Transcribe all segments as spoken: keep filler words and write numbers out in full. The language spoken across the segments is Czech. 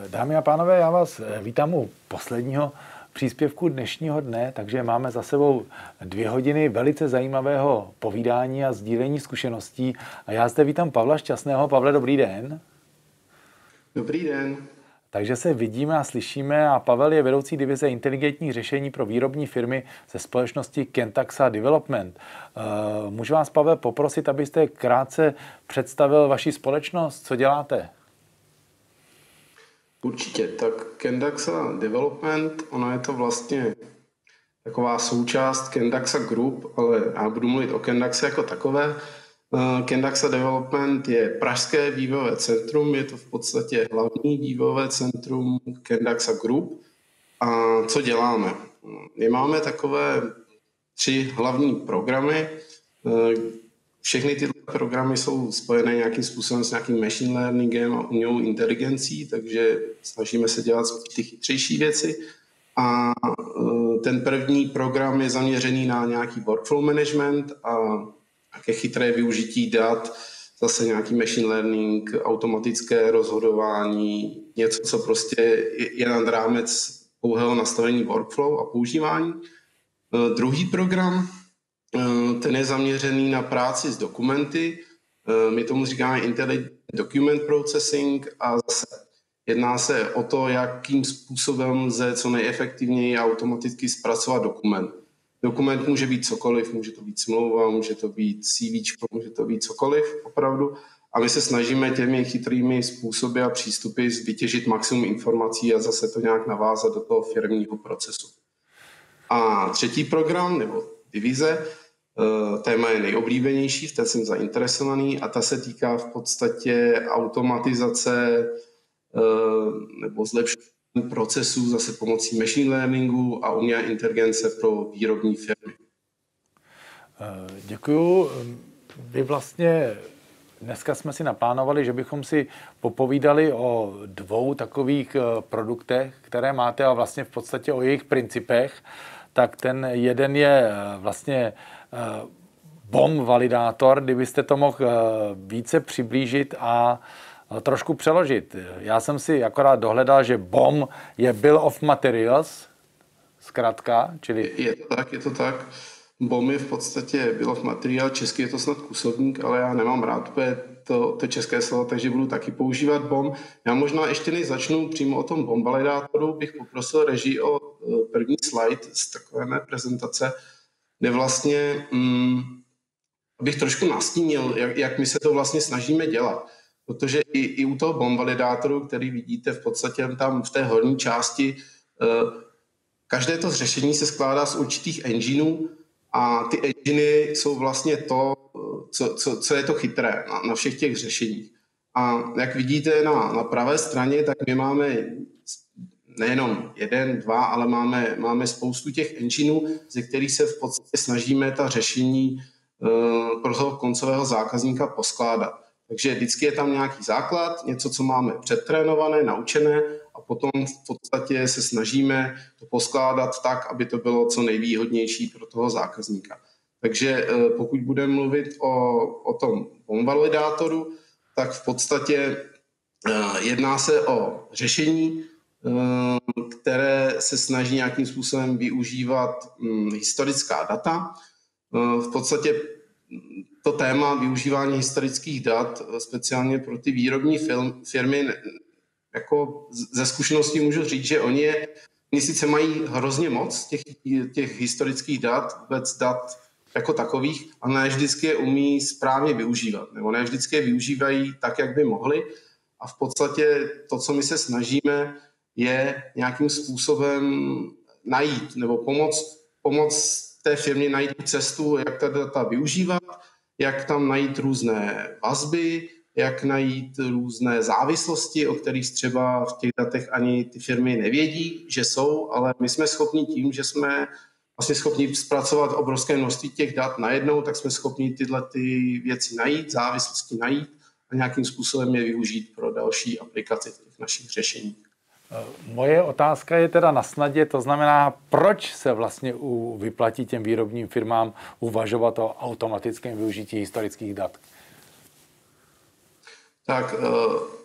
Dámy a pánové, já vás vítám u posledního příspěvku dnešního dne, takže máme za sebou dvě hodiny velice zajímavého povídání a sdílení zkušeností. A já zde vítám Pavla Šťastného. Pavle, dobrý den. Dobrý den. Takže se vidíme a slyšíme a Pavel je vedoucí divize inteligentních řešení pro výrobní firmy ze společnosti Kentaxa Development. Můžu vás, Pavel, poprosit, abyste krátce představil vaši společnost, co děláte? Určitě. Tak Kentaxa Development, ono je to vlastně taková součást Kentaxa Group, ale já budu mluvit o Kentaxe jako takové. Kentaxa Development je pražské vývojové centrum, je to v podstatě hlavní vývojové centrum Kentaxa Group. A co děláme? My máme takové tři hlavní programy. Všechny tyto programy jsou spojené nějakým způsobem s nějakým machine learningem a umělou inteligencí, takže snažíme se dělat ty chytřejší věci. A ten první program je zaměřený na nějaký workflow management a nějaké chytré využití dat, zase nějaký machine learning, automatické rozhodování, něco, co prostě je nad rámec pouhého nastavení workflow a používání. Druhý program, ten je zaměřený na práci s dokumenty. My tomu říkáme Intelligent Document Processing a zase jedná se o to, jakým způsobem lze co nejefektivněji automaticky zpracovat dokument. Dokument může být cokoliv, může to být smlouva, může to být CVčko, může to být cokoliv opravdu. A my se snažíme těmi chytrými způsoby a přístupy vytěžit maximum informací a zase to nějak navázat do toho firmního procesu. A třetí program, nebo divize, téma je nejoblíbenější, v té jsem zainteresovaný a ta se týká v podstatě automatizace nebo zlepšení procesů zase pomocí machine learningu a umělé inteligence pro výrobní firmy. Děkuju. Vy vlastně dneska jsme si naplánovali, že bychom si popovídali o dvou takových produktech, které máte a vlastně v podstatě o jejich principech. Tak ten jeden je vlastně B O M validátor, kdybyste to mohl více přiblížit a trošku přeložit. Já jsem si akorát dohledal, že B O M je Bill of Materials, zkrátka, čili... Je to tak, je to tak. B O M je v podstatě Bill of Materials, česky je to snad kusovník, ale já nemám rád to, to české slovo, takže budu taky používat B O M. Já možná ještě než začnu přímo o tom B O M validátoru, bych poprosil režii o první slide z takové mé prezentace, kde vlastně mm, bych trošku nastínil, jak, jak my se to vlastně snažíme dělat. Protože i, i u toho B O M validátoru, který vidíte v podstatě tam v té horní části, každé to řešení se skládá z určitých engineů a ty enginy jsou vlastně to, co, co, co je to chytré na, na všech těch řešeních. A jak vidíte na, na pravé straně, tak my máme nejenom jeden, dva, ale máme, máme spoustu těch engineů, ze kterých se v podstatě snažíme ta řešení uh, pro toho koncového zákazníka poskládat. Takže vždycky je tam nějaký základ, něco, co máme předtrénované, naučené a potom v podstatě se snažíme to poskládat tak, aby to bylo co nejvýhodnější pro toho zákazníka. Takže pokud budeme mluvit o, o tom B O M validátoru, tak v podstatě jedná se o řešení, které se snaží nějakým způsobem využívat historická data. V podstatě to téma využívání historických dat, speciálně pro ty výrobní firmy, jako ze zkušeností můžu říct, že oni, je, oni sice mají hrozně moc těch, těch historických dat, vůbec dat jako takových, ale ne vždycky je umí správně využívat, nebo ne vždycky je využívají tak, jak by mohli. A v podstatě to, co my se snažíme, je nějakým způsobem najít nebo pomoct, pomoct té firmě najít cestu, jak ta data využívat, jak tam najít různé vazby, jak najít různé závislosti, o kterých třeba v těch datech ani ty firmy nevědí, že jsou, ale my jsme schopni tím, že jsme vlastně schopni zpracovat obrovské množství těch dat najednou, tak jsme schopni tyhle ty věci najít, závislosti najít a nějakým způsobem je využít pro další aplikaci těch našich řešení. Moje otázka je teda na snadě, to znamená, proč se vlastně u, vyplatí těm výrobním firmám uvažovat o automatickém využití historických dat? Tak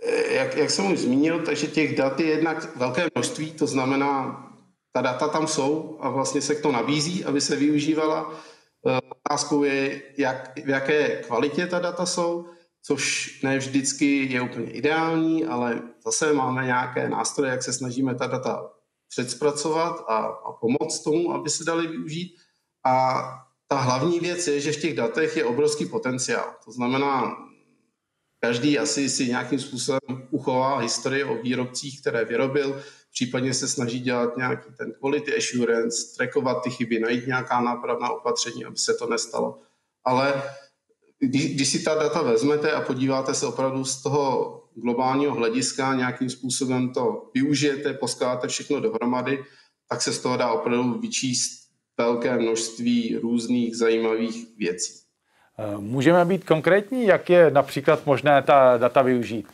jak, jak jsem už zmínil, takže těch dat je jednak velké množství, to znamená, ta data tam jsou a vlastně se to nabízí, aby se využívala. Otázkou je, jak, v jaké kvalitě ta data jsou, což ne vždycky je úplně ideální, ale zase máme nějaké nástroje, jak se snažíme ta data předzpracovat a, a pomoct tomu, aby se dali využít. A ta hlavní věc je, že v těch datech je obrovský potenciál. To znamená, každý asi si nějakým způsobem uchová historii o výrobcích, které vyrobil, případně se snaží dělat nějaký ten quality assurance, trackovat ty chyby, najít nějaká nápravná opatření, aby se to nestalo. Ale když, když si ta data vezmete a podíváte se opravdu z toho globálního hlediska, nějakým způsobem to využijete, poskládáte všechno dohromady, tak se z toho dá opravdu vyčíst velké množství různých zajímavých věcí. Můžeme být konkrétní, jak je například možné ta data využít?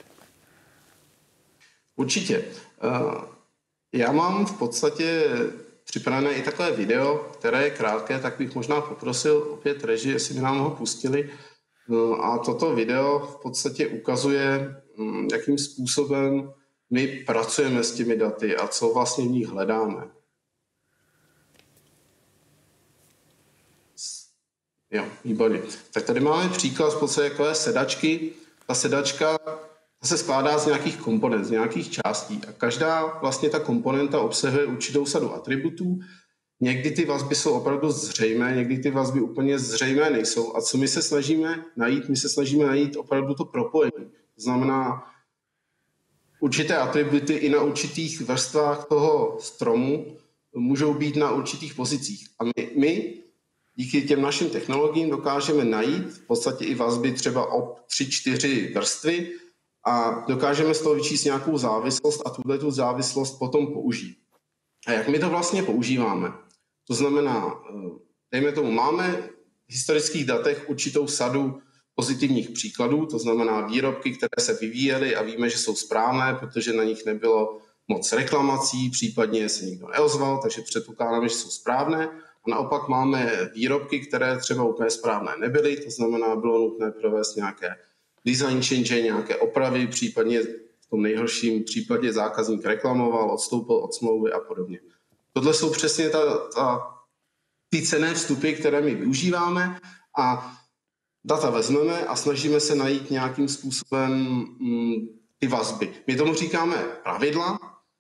Určitě. Já mám v podstatě připravené i takové video, které je krátké, tak bych možná poprosil opět režii, jestli by nám ho pustili. A toto video v podstatě ukazuje, jakým způsobem my pracujeme s těmi daty a co vlastně v nich hledáme. Jo, výborně. Tak tady máme příklad v podstatě takové sedačky. Ta sedačka ta se skládá z nějakých komponent, z nějakých částí a každá vlastně ta komponenta obsahuje určitou sadu atributů. Někdy ty vazby jsou opravdu zřejmé, někdy ty vazby úplně zřejmé nejsou. A co my se snažíme najít? My se snažíme najít opravdu to propojení. To znamená určité atributy i na určitých vrstvách toho stromu můžou být na určitých pozicích. A my, my díky těm našim technologiím dokážeme najít v podstatě i vazby třeba o tři, čtyři vrstvy a dokážeme z toho vyčíst nějakou závislost a tuto závislost potom použít. A jak my to vlastně používáme? To znamená, dejme tomu, máme v historických datech určitou sadu pozitivních příkladů, to znamená výrobky, které se vyvíjely a víme, že jsou správné, protože na nich nebylo moc reklamací, případně se nikdo neozval, takže předpokládáme, že jsou správné. A naopak máme výrobky, které třeba úplně správné nebyly, to znamená, bylo nutné provést nějaké design change, nějaké opravy, případně v tom nejhorším případě zákazník reklamoval, odstoupil od smlouvy a podobně. Tohle jsou přesně ta, ta, ty cenné vstupy, které my využíváme a data vezmeme a snažíme se najít nějakým způsobem mm, ty vazby. My tomu říkáme pravidla.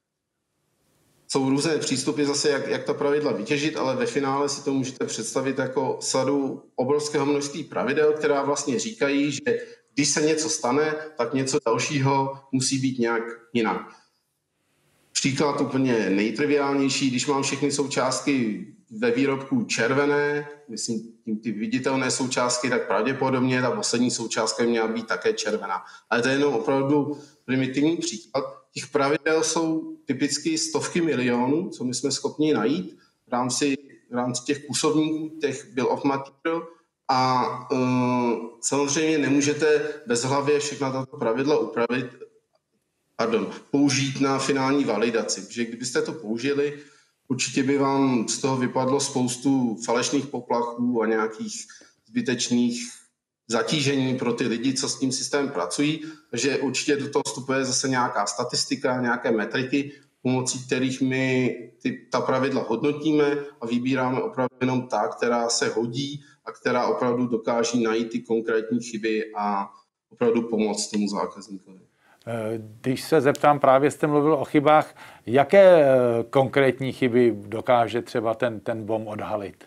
Jsou různé přístupy zase, jak, jak ta pravidla vytěžit, ale ve finále si to můžete představit jako sadu obrovského množství pravidel, která vlastně říkají, že když se něco stane, tak něco dalšího musí být nějak jinak. Příklad úplně nejtriviálnější, když mám všechny součástky ve výrobku červené, myslím tím ty viditelné součástky, tak pravděpodobně ta poslední součástka měla být také červená. Ale to je jenom opravdu primitivní příklad. Těch pravidel jsou typicky stovky milionů, co my jsme schopni najít v rámci, v rámci těch působníků, těch bill of material. A uh, samozřejmě nemůžete bezhlavě všechna tato pravidla upravit, pardon, použít na finální validaci. Protože kdybyste to použili, určitě by vám z toho vypadlo spoustu falešných poplachů a nějakých zbytečných zatížení pro ty lidi, co s tím systémem pracují. Takže určitě do toho vstupuje zase nějaká statistika, nějaké metriky, pomocí kterých my ty, ta pravidla hodnotíme a vybíráme opravdu jenom ta, která se hodí a která opravdu dokáží najít ty konkrétní chyby a opravdu pomoct tomu zákazníkovi. Když se zeptám, právě jste mluvil o chybách, jaké konkrétní chyby dokáže třeba ten, ten B O M odhalit?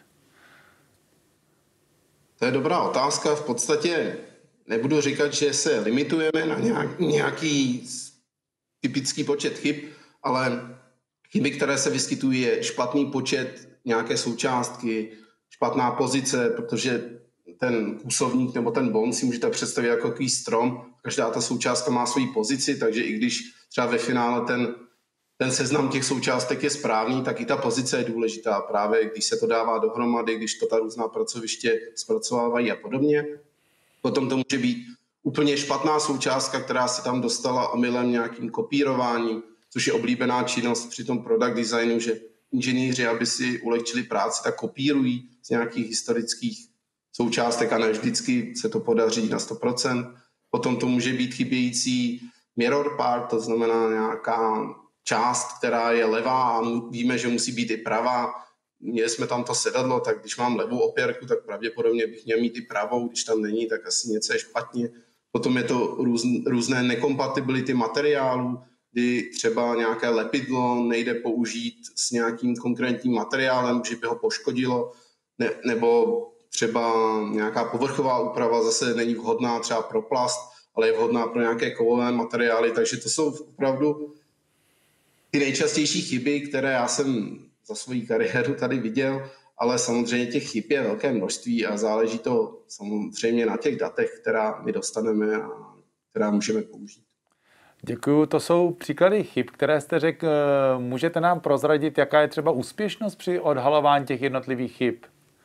To je dobrá otázka. V podstatě nebudu říkat, že se limitujeme na nějaký typický počet chyb, ale chyby, které se vyskytují, je špatný počet nějaké součástky, špatná pozice, protože ten kůsovník nebo ten bon si můžete představit jako takový strom. Každá ta součástka má svoji pozici, takže i když třeba ve finále ten, ten seznam těch součástek je správný, tak i ta pozice je důležitá právě, když se to dává dohromady, když to ta různá pracoviště zpracovávají a podobně. Potom to může být úplně špatná součástka, která se tam dostala omylem nějakým kopírováním, což je oblíbená činnost při tom product designu, že inženýři, aby si ulehčili práci, tak kopírují z nějakých historických součástek a ne vždycky se to podaří na sto procent. Potom to může být chybějící mirror part, to znamená nějaká část, která je levá a víme, že musí být i pravá. Měli jsme tam to sedadlo, tak když mám levou opěrku, tak pravděpodobně bych měl mít i pravou, když tam není, tak asi něco je špatně. Potom je to růz, různé nekompatibility materiálů, kdy třeba nějaké lepidlo nejde použít s nějakým konkrétním materiálem, že by ho poškodilo, ne, nebo třeba nějaká povrchová úprava zase není vhodná třeba pro plast, ale je vhodná pro nějaké kovové materiály, takže to jsou opravdu ty nejčastější chyby, které já jsem za svou kariéru tady viděl, ale samozřejmě těch chyb je velké množství a záleží to samozřejmě na těch datech, která my dostaneme a která můžeme použít. Děkuju. To jsou příklady chyb, které jste řekl. Můžete nám prozradit, jaká je třeba úspěšnost při odhalování těch jednotlivých chyb?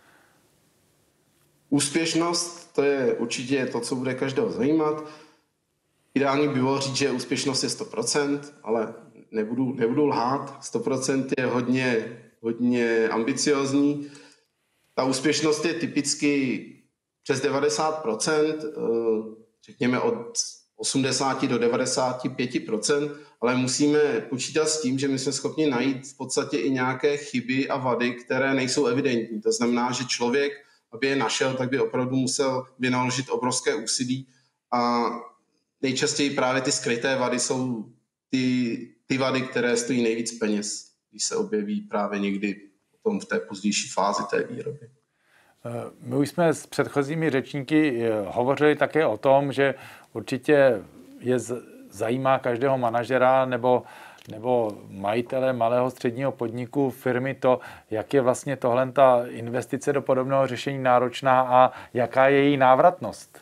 Úspěšnost, to je určitě to, co bude každého zajímat. Ideální by bylo říct, že úspěšnost je sto procent, ale nebudu, nebudu lhát. sto procent je hodně, hodně ambiciozní. Ta úspěšnost je typicky přes devadesát procent, řekněme od osmdesát do devadesát pět procent, ale musíme počítat s tím, že my jsme schopni najít v podstatě i nějaké chyby a vady, které nejsou evidentní. To znamená, že člověk, aby je našel, tak by opravdu musel vynaložit obrovské úsilí a nejčastěji právě ty skryté vady jsou ty, ty vady, které stojí nejvíc peněz, když se objeví právě někdy potom v té pozdější fázi té výroby. My už jsme s předchozími řečníky hovořili také o tom, že určitě je zajímá každého manažera nebo, nebo majitele malého středního podniku firmy to, jak je vlastně tohle ta investice do podobného řešení náročná a jaká je její návratnost.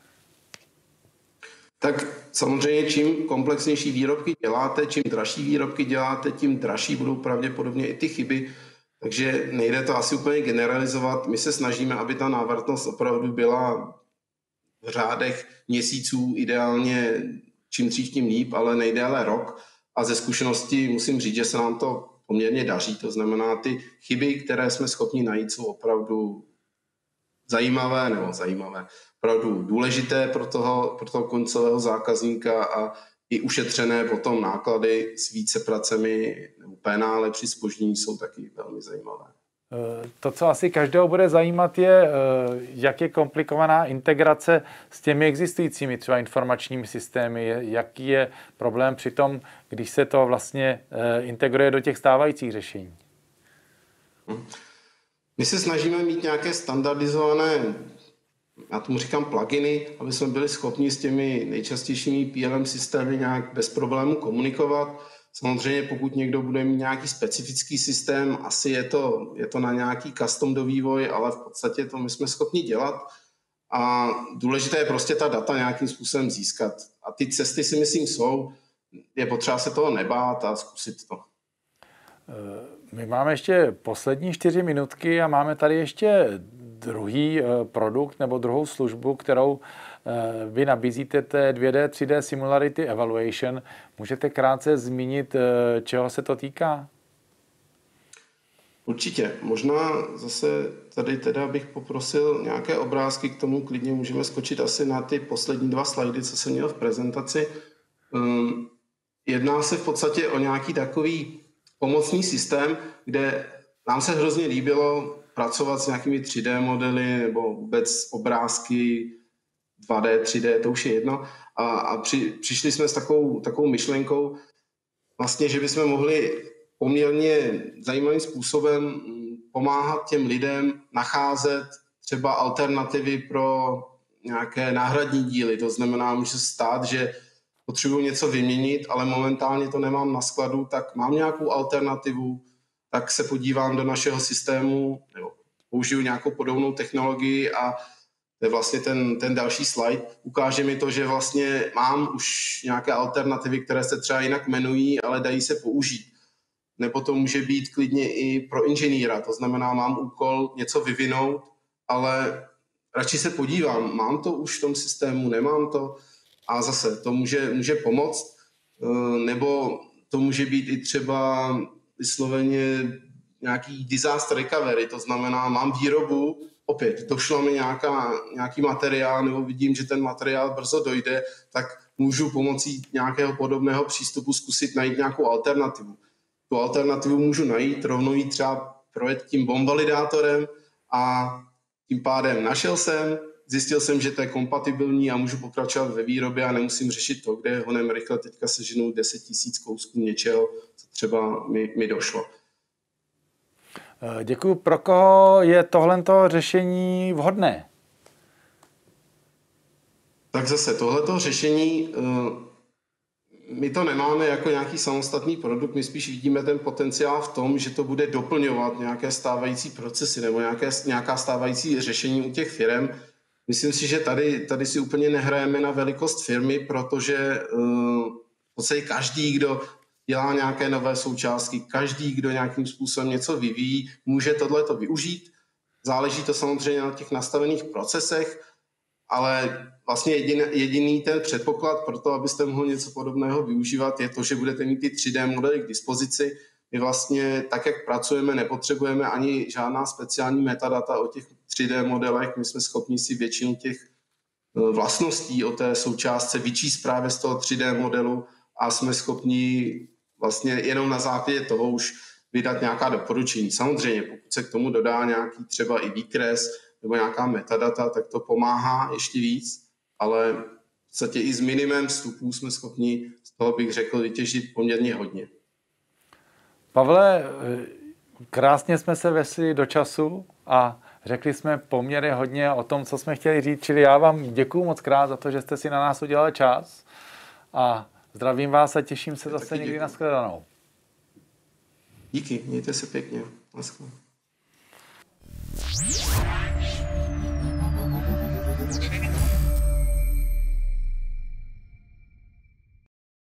Tak samozřejmě čím komplexnější výrobky děláte, čím dražší výrobky děláte, tím dražší budou pravděpodobně i ty chyby. Takže nejde to asi úplně generalizovat. My se snažíme, aby ta návratnost opravdu byla v řádech měsíců, ideálně čím dřív, tím líp, ale nejdéle rok. A ze zkušenosti musím říct, že se nám to poměrně daří. To znamená, ty chyby, které jsme schopni najít, jsou opravdu zajímavé, nebo zajímavé, opravdu důležité pro toho, pro toho koncového zákazníka a i ušetřené potom náklady s více pracemi nebo penále při zpoždění jsou taky velmi zajímavé. To, co asi každého bude zajímat, je, jak je komplikovaná integrace s těmi existujícími třeba informačními systémy, jaký je problém při tom, když se to vlastně integruje do těch stávajících řešení. My se snažíme mít nějaké standardizované, já tomu říkám pluginy, aby jsme byli schopni s těmi nejčastějšími P L M systémy nějak bez problému komunikovat. Samozřejmě pokud někdo bude mít nějaký specifický systém, asi je to, je to na nějaký custom do vývoj, ale v podstatě to my jsme schopni dělat. A důležité je prostě ta data nějakým způsobem získat. A ty cesty si myslím jsou, je potřeba se toho nebát a zkusit to. My máme ještě poslední čtyři minutky a máme tady ještě druhý produkt nebo druhou službu, kterou vy nabízíte, té dvě dé, tři dé Similarity Evaluation. Můžete krátce zmínit, čeho se to týká? Určitě. Možná zase tady teda bych poprosil nějaké obrázky k tomu, klidně můžeme skočit asi na ty poslední dva slajdy, co jsem měl v prezentaci. Jedná se v podstatě o nějaký takový pomocný systém, kde nám se hrozně líbilo pracovat s nějakými tři dé modely nebo vůbec obrázky dva dé, tři dé, to už je jedno. A, a při, přišli jsme s takovou, takovou myšlenkou, vlastně, že bychom mohli poměrně zajímavým způsobem pomáhat těm lidem nacházet třeba alternativy pro nějaké náhradní díly. To znamená, může se stát, že potřebuji něco vyměnit, ale momentálně to nemám na skladu, tak mám nějakou alternativu, tak se podívám do našeho systému, nebo použiju nějakou podobnou technologii a to je vlastně ten, ten další slide. Ukáže mi to, že vlastně mám už nějaké alternativy, které se třeba jinak jmenují, ale dají se použít. Nebo to může být klidně i pro inženýra, to znamená, mám úkol něco vyvinout, ale radši se podívám, mám to už v tom systému, nemám to a zase to může, může pomoct. Nebo to může být i třeba vysloveně nějaký disaster recovery, to znamená, mám výrobu, opět došlo mi nějaká, nějaký materiál, nebo vidím, že ten materiál brzo dojde, tak můžu pomocí nějakého podobného přístupu zkusit najít nějakou alternativu. Tu alternativu můžu najít, rovnou ji třeba projet tím bomb validátorem a tím pádem našel jsem, zjistil jsem, že to je kompatibilní a můžu pokračovat ve výrobě a nemusím řešit to, kde honem rychle teďka seženu deset tisíc kousků něčeho, co třeba mi, mi došlo. Děkuji. Pro koho je tohleto řešení vhodné? Tak zase tohleto řešení, my to nemáme jako nějaký samostatný produkt, my spíš vidíme ten potenciál v tom, že to bude doplňovat nějaké stávající procesy nebo nějaké, nějaká stávající řešení u těch firm. Myslím si, že tady, tady si úplně nehrajeme na velikost firmy, protože v podstatě každý, kdo dělá nějaké nové součástky, každý, kdo nějakým způsobem něco vyvíjí, může tohleto využít. Záleží to samozřejmě na těch nastavených procesech, ale vlastně jediný, jediný ten předpoklad pro to, abyste mohli něco podobného využívat, je to, že budete mít ty tři dé modely k dispozici. My vlastně tak, jak pracujeme, nepotřebujeme ani žádná speciální metadata o těch tři dé modelech. My jsme schopni si většinu těch vlastností o té součástce vyčíst právě z toho tři dé modelu a jsme schopni vlastně jenom na základě toho už vydat nějaká doporučení. Samozřejmě, pokud se k tomu dodá nějaký třeba i výkres nebo nějaká metadata, tak to pomáhá ještě víc, ale v podstatě i s minimem vstupů jsme schopni z toho, bych řekl, vytěžit poměrně hodně. Pavle, krásně jsme se vesli do času a řekli jsme poměrně hodně o tom, co jsme chtěli říct, čili já vám děkuju moc krát za to, že jste si na nás udělali čas a zdravím vás a těším se zase někdy na shledanou. Díky, mějte se pěkně. Naschle.